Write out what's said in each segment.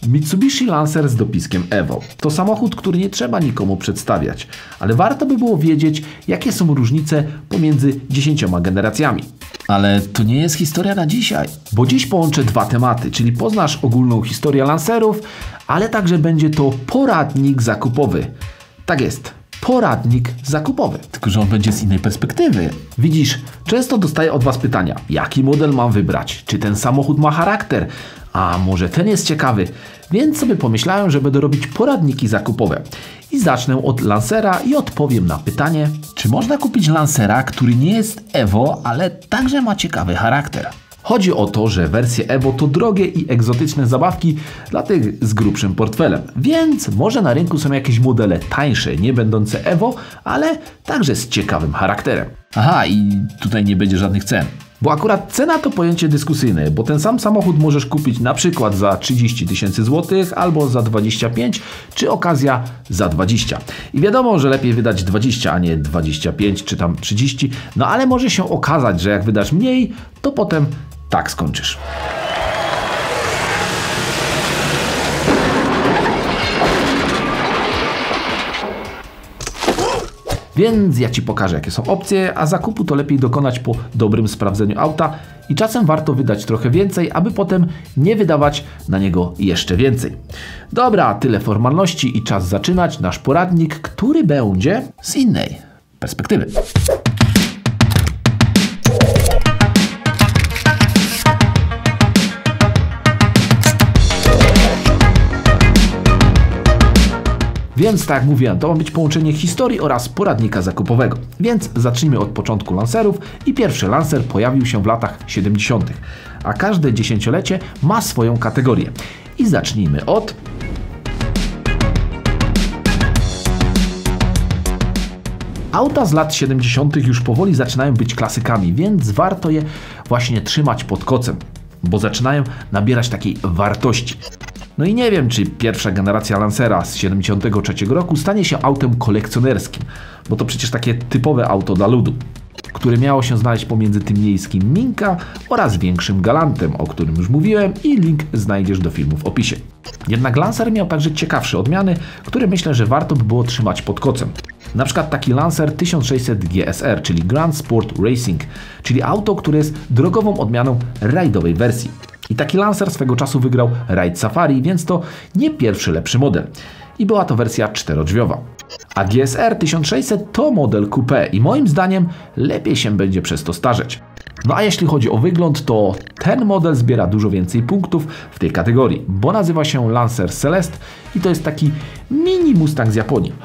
Mitsubishi Lancer z dopiskiem Evo. To samochód, który nie trzeba nikomu przedstawiać, ale warto by było wiedzieć, jakie są różnice pomiędzy 10 generacjami. Ale to nie jest historia na dzisiaj, bo dziś połączę dwa tematy, czyli poznasz ogólną historię Lancerów, ale także będzie to poradnik zakupowy. Tak jest, poradnik zakupowy, tylko że on będzie z innej perspektywy. Widzisz, często dostaję od Was pytania, jaki model mam wybrać, czy ten samochód ma charakter, a może ten jest ciekawy, więc sobie pomyślałem, że będę robić poradniki zakupowe. I zacznę od Lancera i odpowiem na pytanie, czy można kupić Lancera, który nie jest Evo, ale także ma ciekawy charakter. Chodzi o to, że wersje Evo to drogie i egzotyczne zabawki dla tych z grubszym portfelem, więc może na rynku są jakieś modele tańsze, nie będące Evo, ale także z ciekawym charakterem. Aha, i tutaj nie będzie żadnych cen. Bo akurat cena to pojęcie dyskusyjne, bo ten sam samochód możesz kupić na przykład za 30 000 złotych albo za 25, czy okazja za 20. I wiadomo, że lepiej wydać 20, a nie 25 czy tam 30, no ale może się okazać, że jak wydasz mniej, to potem tak skończysz. Więc ja Ci pokażę, jakie są opcje, a zakupu to lepiej dokonać po dobrym sprawdzeniu auta i czasem warto wydać trochę więcej, aby potem nie wydawać na niego jeszcze więcej. Dobra, tyle formalności i czas zaczynać nasz poradnik, który będzie z innej perspektywy. Więc tak jak mówiłem, to ma być połączenie historii oraz poradnika zakupowego. Więc zacznijmy od początku Lancerów i pierwszy Lancer pojawił się w latach 70., a każde dziesięciolecie ma swoją kategorię. I zacznijmy od... Auta z lat 70. już powoli zaczynają być klasykami, więc warto je właśnie trzymać pod kocem, bo zaczynają nabierać takiej wartości. No i nie wiem, czy pierwsza generacja Lancera z 73 roku stanie się autem kolekcjonerskim, bo to przecież takie typowe auto dla ludu, które miało się znaleźć pomiędzy tym miejskim Minka oraz większym Galantem, o którym już mówiłem i link znajdziesz do filmu w opisie. Jednak Lancer miał także ciekawsze odmiany, które myślę, że warto by było trzymać pod kocem. Na przykład taki Lancer 1600 GSR, czyli Grand Sport Racing, czyli auto, które jest drogową odmianą rajdowej wersji. I taki Lancer swego czasu wygrał rajd Safari, więc to nie pierwszy lepszy model. I była to wersja czterodrzwiowa. A GSR 1600 to model coupé i moim zdaniem lepiej się będzie przez to starzeć. No a jeśli chodzi o wygląd, to ten model zbiera dużo więcej punktów w tej kategorii, bo nazywa się Lancer Celeste i to jest taki mini Mustang z Japonii.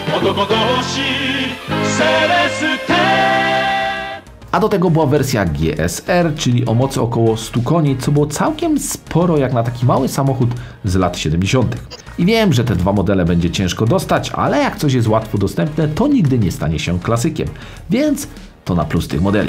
A do tego była wersja GSR, czyli o mocy około 100 koni, co było całkiem sporo jak na taki mały samochód z lat 70. I wiem, że te dwa modele będzie ciężko dostać, ale jak coś jest łatwo dostępne, to nigdy nie stanie się klasykiem. Więc to na plus tych modeli.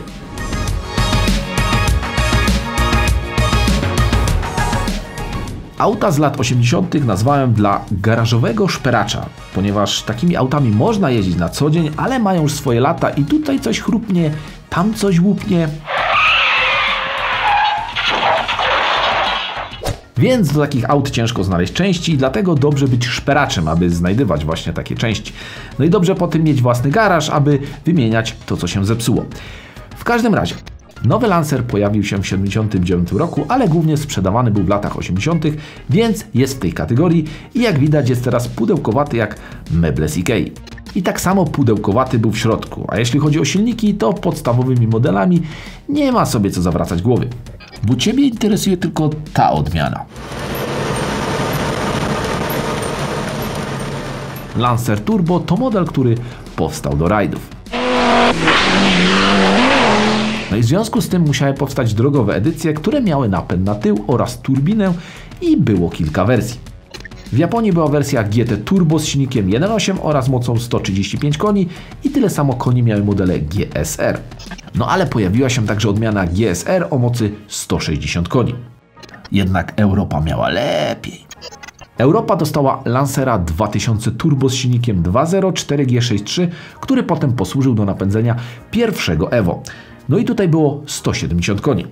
Auta z lat 80. nazwałem dla garażowego szperacza, ponieważ takimi autami można jeździć na co dzień, ale mają już swoje lata i tutaj coś chrupnie, tam coś łupnie. Więc do takich aut ciężko znaleźć części i dlatego dobrze być szperaczem, aby znajdywać właśnie takie części. No i dobrze po tym mieć własny garaż, aby wymieniać to, co się zepsuło. W każdym razie, nowy Lancer pojawił się w 1979 roku, ale głównie sprzedawany był w latach 80., więc jest w tej kategorii i jak widać jest teraz pudełkowaty jak meble z Ikei. I tak samo pudełkowaty był w środku, a jeśli chodzi o silniki, to podstawowymi modelami nie ma sobie co zawracać głowy. Bo Ciebie interesuje tylko ta odmiana. Lancer Turbo to model, który powstał do rajdów. No i w związku z tym musiały powstać drogowe edycje, które miały napęd na tył oraz turbinę i było kilka wersji. W Japonii była wersja GT Turbo z silnikiem 1.8 oraz mocą 135 koni i tyle samo koni miały modele GSR. No ale pojawiła się także odmiana GSR o mocy 160 koni. Jednak Europa miała lepiej. Europa dostała Lancera 2000 Turbo z silnikiem 2.0 4G63, który potem posłużył do napędzenia pierwszego Evo. No i tutaj było 170 koni.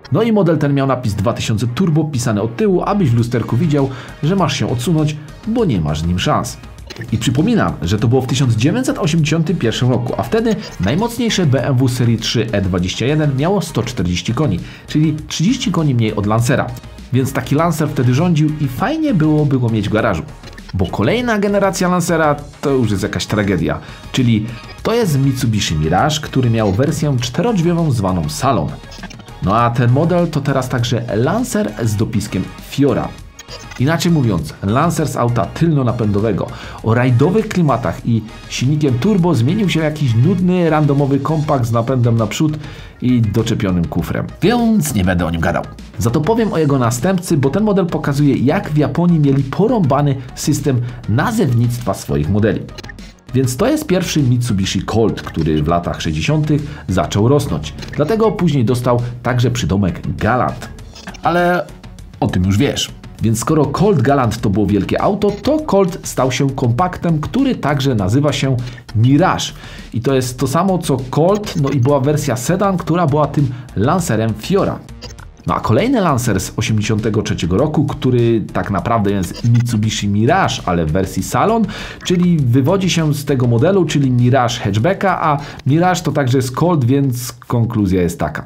No i model ten miał napis 2000 Turbo pisany od tyłu, abyś w lusterku widział, że masz się odsunąć, bo nie masz z nim szans. I przypominam, że to było w 1981 roku, a wtedy najmocniejsze BMW serii 3 E21 miało 140 koni, czyli 30 koni mniej od Lancera. Więc taki Lancer wtedy rządził i fajnie byłoby go mieć w garażu. Bo kolejna generacja Lancera to już jest jakaś tragedia, czyli to jest Mitsubishi Mirage, który miał wersję czterodrzwiową zwaną Salon. No a ten model to teraz także Lancer z dopiskiem Fiora. Inaczej mówiąc, Lancer z auta tylnonapędowego o rajdowych klimatach i silnikiem turbo zmienił się w jakiś nudny, randomowy kompakt z napędem naprzód i doczepionym kufrem. Więc nie będę o nim gadał. Za to powiem o jego następcy, bo ten model pokazuje, jak w Japonii mieli porąbany system nazewnictwa swoich modeli. Więc to jest pierwszy Mitsubishi Colt, który w latach 60. zaczął rosnąć. Dlatego później dostał także przydomek Galant. Ale o tym już wiesz. Więc skoro Colt Galant to było wielkie auto, to Colt stał się kompaktem, który także nazywa się Mirage. I to jest to samo co Colt, no i była wersja sedan, która była tym Lancerem Fiora. No a kolejny Lancer z 1983 roku, który tak naprawdę jest Mitsubishi Mirage, ale w wersji Salon, czyli wywodzi się z tego modelu, czyli Mirage hatchbacka, a Mirage to także jest Colt, więc konkluzja jest taka.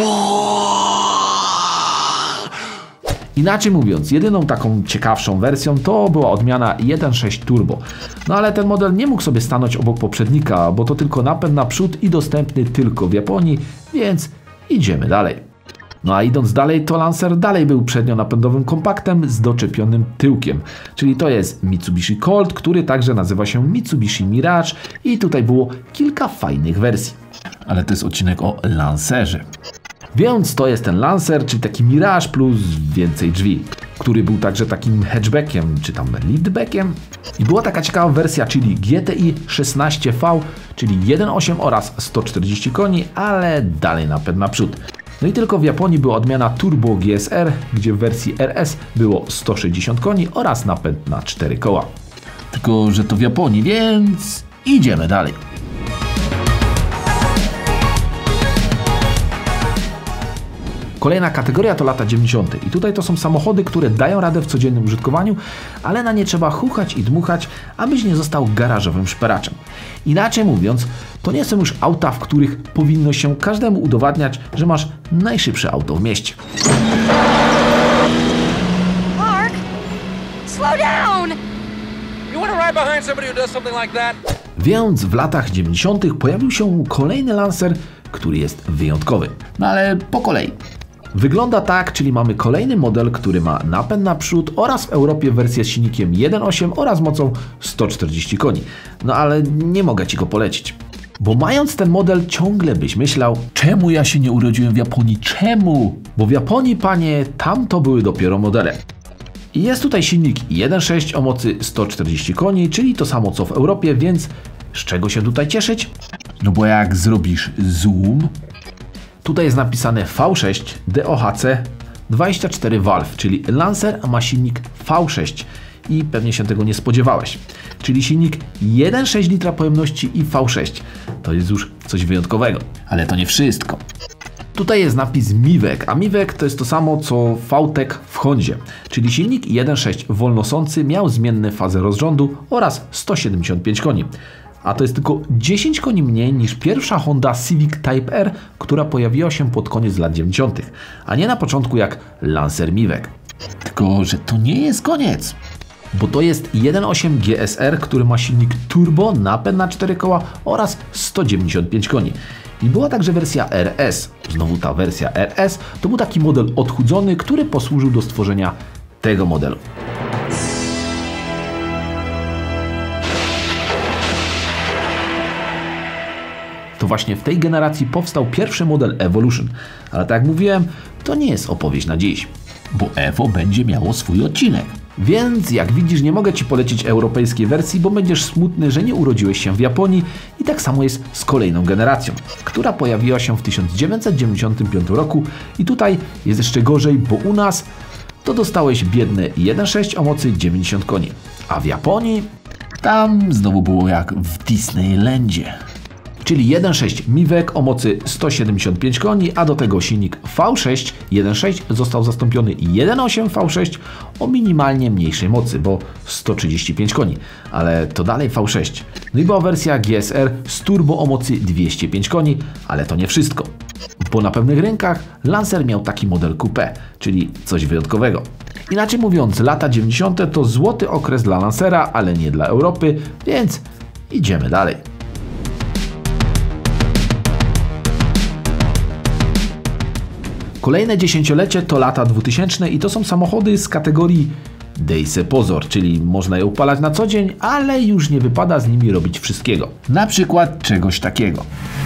Inaczej mówiąc, jedyną taką ciekawszą wersją to była odmiana 1.6 Turbo. No ale ten model nie mógł sobie stanąć obok poprzednika, bo to tylko napęd naprzód i dostępny tylko w Japonii, więc idziemy dalej. No a idąc dalej, to Lancer dalej był przednionapędowym kompaktem z doczepionym tyłkiem. Czyli to jest Mitsubishi Colt, który także nazywa się Mitsubishi Mirage i tutaj było kilka fajnych wersji. Ale to jest odcinek o Lancerze. Więc to jest ten Lancer, czyli taki Mirage plus więcej drzwi, który był także takim hatchbackiem, czy tam liftbackiem. I była taka ciekawa wersja, czyli GTI 16V, czyli 1.8 oraz 140 koni, ale dalej napęd naprzód. No i tylko w Japonii była odmiana Turbo GSR, gdzie w wersji RS było 160 koni oraz napęd na 4 koła. Tylko że to w Japonii, więc idziemy dalej. Kolejna kategoria to lata 90. I tutaj to są samochody, które dają radę w codziennym użytkowaniu, ale na nie trzeba chuchać i dmuchać, abyś nie został garażowym szperaczem. Inaczej mówiąc, to nie są już auta, w których powinno się każdemu udowadniać, że masz najszybsze auto w mieście. Mark, slow down! You want to ride behind somebody who does something like that? Więc w latach 90. pojawił się kolejny Lancer, który jest wyjątkowy. No ale po kolei. Wygląda tak, czyli mamy kolejny model, który ma napęd naprzód oraz w Europie wersję z silnikiem 1.8 oraz mocą 140 koni. No ale nie mogę Ci go polecić. Bo mając ten model ciągle byś myślał, czemu ja się nie urodziłem w Japonii, czemu? Bo w Japonii, panie, tam to były dopiero modele. I jest tutaj silnik 1.6 o mocy 140 koni, czyli to samo co w Europie, więc z czego się tutaj cieszyć? No bo jak zrobisz zoom, tutaj jest napisane V6 DOHC 24 valve, czyli Lancer ma silnik V6 i pewnie się tego nie spodziewałeś. Czyli silnik 1,6 litra pojemności i V6. To jest już coś wyjątkowego. Ale to nie wszystko. Tutaj jest napis Mivec, a Mivec to jest to samo co VTEC w Hondzie, czyli silnik 1.6 wolnosący miał zmienne fazę rozrządu oraz 175 koni. A to jest tylko 10 koni mniej niż pierwsza Honda Civic Type R, która pojawiła się pod koniec lat 90., a nie na początku jak Lancer Mivec. Tylko że to nie jest koniec. Bo to jest 1.8 GSR, który ma silnik turbo, napęd na 4 koła oraz 195 koni. I była także wersja RS. Znowu ta wersja RS to był taki model odchudzony, który posłużył do stworzenia tego modelu. To właśnie w tej generacji powstał pierwszy model Evolution. Ale tak jak mówiłem, to nie jest opowieść na dziś. Bo Evo będzie miało swój odcinek. Więc jak widzisz, nie mogę Ci polecić europejskiej wersji, bo będziesz smutny, że nie urodziłeś się w Japonii i tak samo jest z kolejną generacją, która pojawiła się w 1995 roku i tutaj jest jeszcze gorzej, bo u nas to dostałeś biedne 1.6 o mocy 90 koni, a w Japonii tam znowu było jak w Disneylandzie. czyli 1.6 Mivec o mocy 175 koni, a do tego silnik V6 1.6 został zastąpiony 1.8 V6 o minimalnie mniejszej mocy, bo 135 koni, ale to dalej V6. No i była wersja GSR z turbo o mocy 205 koni, ale to nie wszystko. Bo na pewnych rynkach Lancer miał taki model coupé, czyli coś wyjątkowego. Inaczej mówiąc, lata 90. to złoty okres dla Lancera, ale nie dla Europy, więc idziemy dalej. Kolejne dziesięciolecie to lata 2000 i to są samochody z kategorii dej se pozor, czyli można je upalać na co dzień, ale już nie wypada z nimi robić wszystkiego. Na przykład czegoś takiego.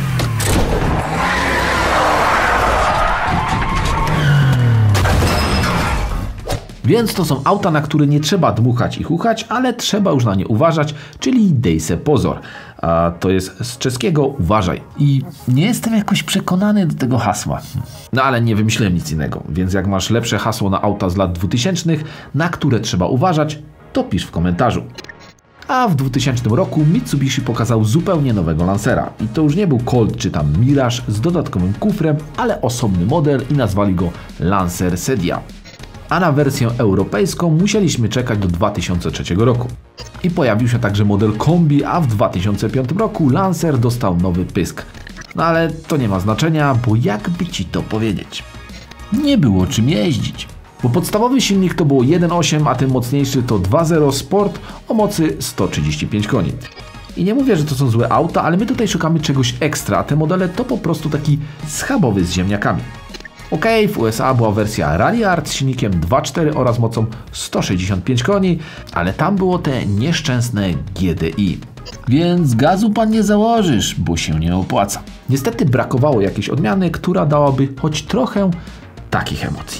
Więc to są auta, na które nie trzeba dmuchać i chuchać, ale trzeba już na nie uważać, czyli dej se pozor. A to jest z czeskiego uważaj. I nie jestem jakoś przekonany do tego hasła. No ale nie wymyśliłem nic innego, więc jak masz lepsze hasło na auta z lat 2000, na które trzeba uważać, to pisz w komentarzu. A w 2000 roku Mitsubishi pokazał zupełnie nowego Lancera. I to już nie był Colt czy tam Mirage z dodatkowym kufrem, ale osobny model i nazwali go Lancer Sedia. A na wersję europejską musieliśmy czekać do 2003 roku. I pojawił się także model kombi, a w 2005 roku Lancer dostał nowy pysk. No ale to nie ma znaczenia, bo jakby ci to powiedzieć? Nie było czym jeździć. Bo podstawowy silnik to było 1.8, a ten mocniejszy to 2.0 Sport o mocy 135 koni. I nie mówię, że to są złe auta, ale my tutaj szukamy czegoś ekstra, a te modele to po prostu taki schabowy z ziemniakami. Okej, w USA była wersja Rally Art z silnikiem 2.4 oraz mocą 165 koni, ale tam było te nieszczęsne GDI. Więc gazu pan nie założysz, bo się nie opłaca. Niestety brakowało jakiejś odmiany, która dałaby choć trochę takich emocji.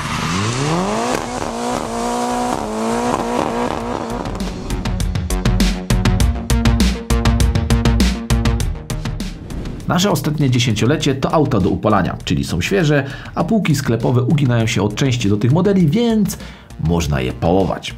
Nasze ostatnie dziesięciolecie to auta do upalania, czyli są świeże, a półki sklepowe uginają się od części do tych modeli, więc można je pałować.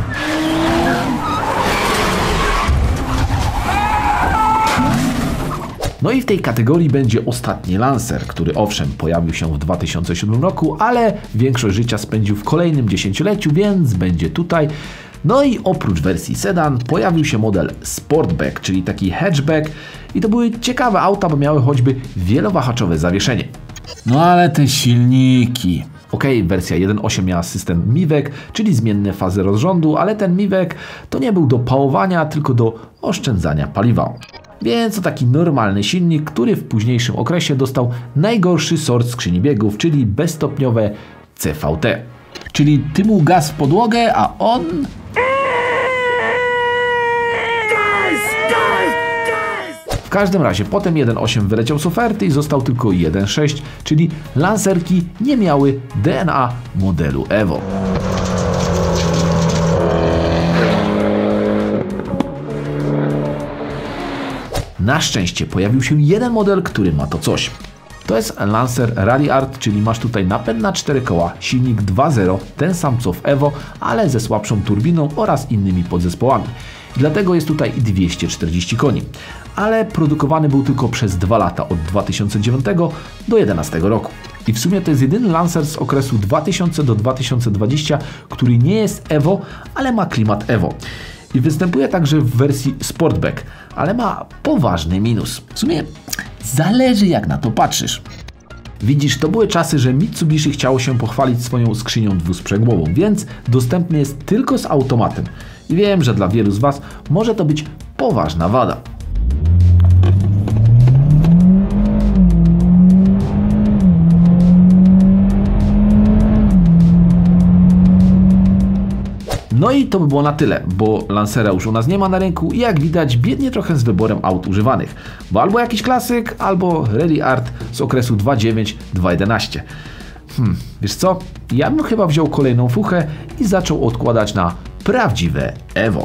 No i w tej kategorii będzie ostatni Lancer, który owszem pojawił się w 2007 roku, ale większość życia spędził w kolejnym dziesięcioleciu, więc będzie tutaj. No i oprócz wersji sedan pojawił się model Sportback, czyli taki hatchback i to były ciekawe auta, bo miały choćby wielowahaczowe zawieszenie. No ale te silniki... Okej, wersja 1.8 miała system Mivec, czyli zmienne fazy rozrządu, ale ten Mivec to nie był do pałowania, tylko do oszczędzania paliwa. Więc to taki normalny silnik, który w późniejszym okresie dostał najgorszy sort skrzyni biegów, czyli bezstopniowe CVT. Czyli ty mu gaz w podłogę, a on... W każdym razie potem 1.8 wyleciał z oferty i został tylko 1.6, czyli Lancerki nie miały DNA modelu Evo. Na szczęście pojawił się jeden model, który ma to coś. To jest Lancer Rally Art, czyli masz tutaj napęd na 4 koła, silnik 2.0, ten sam co w Evo, ale ze słabszą turbiną oraz innymi podzespołami. I dlatego jest tutaj 240 koni. Ale produkowany był tylko przez 2 lata, od 2009 do 2011 roku. I w sumie to jest jedyny Lancer z okresu 2000 do 2020, który nie jest Evo, ale ma klimat Evo. I występuje także w wersji Sportback, ale ma poważny minus. W sumie zależy jak na to patrzysz. Widzisz, to były czasy, że Mitsubishi chciało się pochwalić swoją skrzynią dwusprzęgłową, więc dostępny jest tylko z automatem. I wiem, że dla wielu z Was może to być poważna wada. No i to by było na tyle, bo Lancera już u nas nie ma na rynku i jak widać biednie trochę z wyborem aut używanych. Bo albo jakiś klasyk, albo Rally Art z okresu 2.9-2.11. Wiesz co? Ja bym chyba wziął kolejną fuchę i zaczął odkładać na prawdziwe Evo.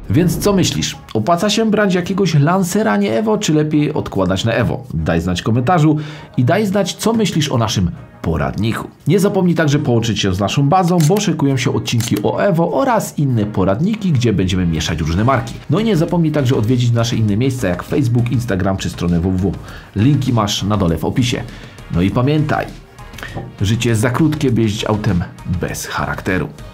Więc co myślisz? Opłaca się brać jakiegoś lansera nie Evo, czy lepiej odkładać na Evo? Daj znać w komentarzu i daj znać, co myślisz o naszym poradniku. Nie zapomnij także połączyć się z naszą bazą, bo szykują się odcinki o Evo oraz inne poradniki, gdzie będziemy mieszać różne marki. No i nie zapomnij także odwiedzić nasze inne miejsca jak Facebook, Instagram czy stronę www. Linki masz na dole w opisie. No i pamiętaj, życie jest za krótkie, by jeździć autem bez charakteru.